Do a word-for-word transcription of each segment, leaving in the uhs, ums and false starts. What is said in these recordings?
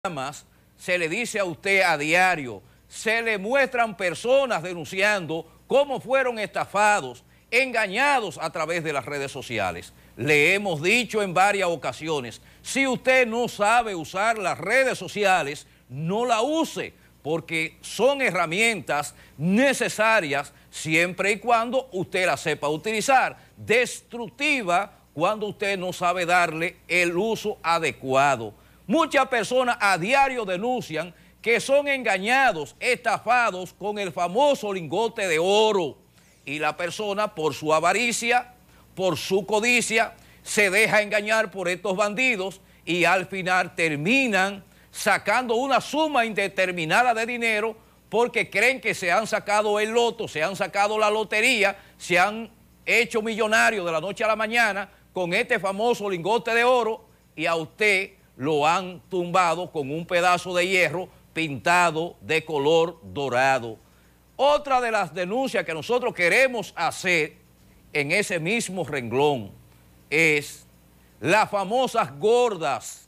programas se le dice a usted a diario, se le muestran personas denunciando cómo fueron estafados, engañados a través de las redes sociales. Le hemos dicho en varias ocasiones, si usted no sabe usar las redes sociales, no la use, porque son herramientas necesarias siempre y cuando usted las sepa utilizar. Destructiva cuando usted no sabe darle el uso adecuado. Muchas personas a diario denuncian que son engañados, estafados con el famoso lingote de oro. Y la persona, por su avaricia, por su codicia, se deja engañar por estos bandidos y al final terminan sacando una suma indeterminada de dinero porque creen que se han sacado el loto, se han sacado la lotería, se han hecho millonarios de la noche a la mañana con este famoso lingote de oro y a usted lo han tumbado con un pedazo de hierro pintado de color dorado. Otra de las denuncias que nosotros queremos hacer en ese mismo renglón es las famosas gordas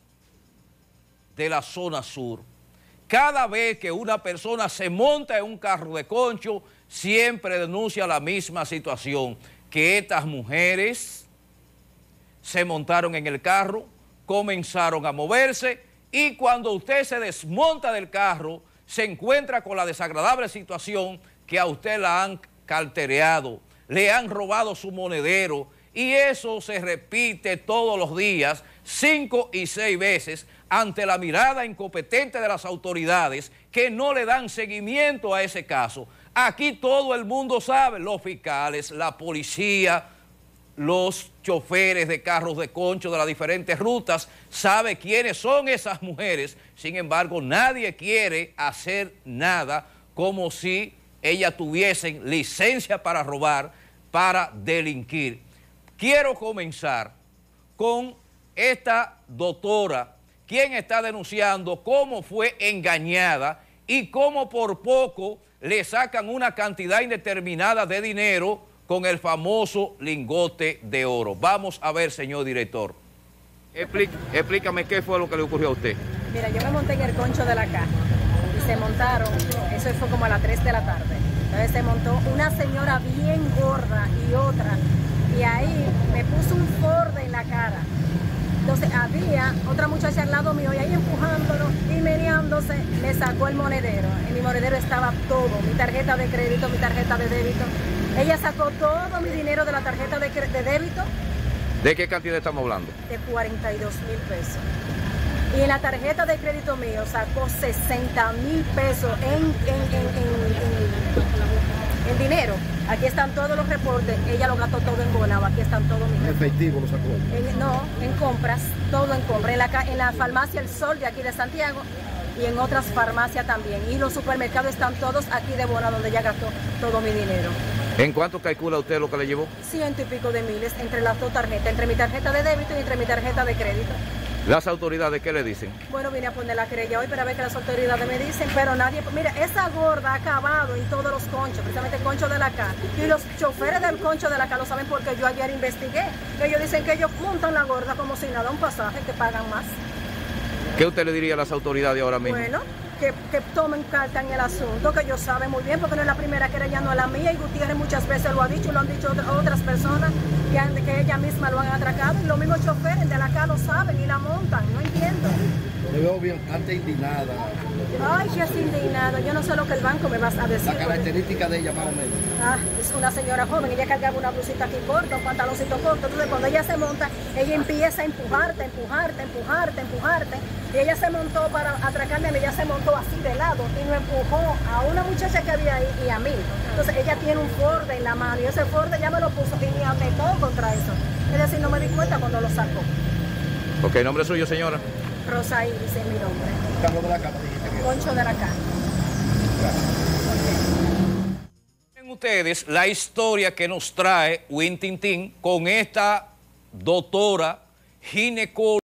de la zona sur. Cada vez que una persona se monta en un carro de concho, siempre denuncia la misma situación, que estas mujeres se montaron en el carro, comenzaron a moverse y cuando usted se desmonta del carro, se encuentra con la desagradable situación que a usted la han cartereado, le han robado su monedero y eso se repite todos los días, cinco y seis veces, ante la mirada incompetente de las autoridades que no le dan seguimiento a ese caso. Aquí todo el mundo sabe, los fiscales, la policía, los choferes de carros de concho de las diferentes rutas, sabe quiénes son esas mujeres. Sin embargo, nadie quiere hacer nada como si ellas tuviesen licencia para robar, para delinquir. Quiero comenzar con esta doctora, quien está denunciando cómo fue engañada y cómo por poco le sacan una cantidad indeterminada de dinero con el famoso lingote de oro. Vamos a ver, señor director. Explí, explícame qué fue lo que le ocurrió a usted. Mira, yo me monté en el concho de la caja y se montaron, eso fue como a las tres de la tarde. Entonces se montó una señora bien gorda y otra, y ahí me puso un Ford en la cara. Entonces había otra muchacha al lado mío y ahí empujándolo y meneándose, me sacó el monedero. En mi monedero estaba todo, mi tarjeta de crédito, mi tarjeta de débito. Ella sacó todo mi dinero de la tarjeta de, de débito. ¿De qué cantidad estamos hablando? De cuarenta y dos mil pesos. Y en la tarjeta de crédito mío sacó sesenta mil pesos en, en, en, en, en, en dinero. Aquí están todos los reportes, ella lo gastó todo en Bonao, aquí están todos mis reportes. ¿En efectivo lo sacó? En, no, en compras, todo en compras. En la, en la farmacia El Sol de aquí de Santiago y en otras farmacias también. Y los supermercados están todos aquí de Bonao, donde ella gastó todo mi dinero. ¿En cuánto calcula usted lo que le llevó? Ciento y pico de miles entre las dos tarjetas, entre mi tarjeta de débito y entre mi tarjeta de crédito. ¿Las autoridades qué le dicen? Bueno, vine a poner la querella hoy para ver qué las autoridades me dicen, pero nadie... Mira, esa gorda ha acabado en todos los conchos, precisamente el concho de la C A. Y los choferes del concho de la C A lo saben porque yo ayer investigué. Ellos dicen que ellos montan la gorda como si nada, un pasaje, que pagan más. ¿Qué usted le diría a las autoridades ahora mismo? Bueno, que, que tomen carta en el asunto, que ellos saben muy bien, porque no es la primera querella, no es la mía, y Gutiérrez muchas veces lo ha dicho, lo han dicho otras, otras personas que, han, que ella misma lo han atracado, y los mismos choferes de la C A lo saben y la montan, no entiendo. Me veo bien, bastante indignada. Ay, que es indignada, yo no sé lo que el banco me va a decir. La característica de ella más o menos. Ah, es una señora joven, ella cargaba una blusita aquí corta, un pantaloncito corto, entonces cuando ella se monta, ella empieza a empujarte, empujarte, empujarte, empujarte, y ella se montó para atracarme, ella se montó así de lado y nos empujó a una muchacha que había ahí y a mí. Entonces ella tiene un Ford en la mano y ese Ford ya me lo puso y me apretó contra eso. Es decir, no me di cuenta cuando lo sacó. Ok, ¿nombre suyo, señora? Rosa Iris es mi nombre. Carlos de la Cama, dijiste que... Concho de la Cama. Miren ustedes la historia que nos trae Win Tin Tin con esta doctora ginecóloga.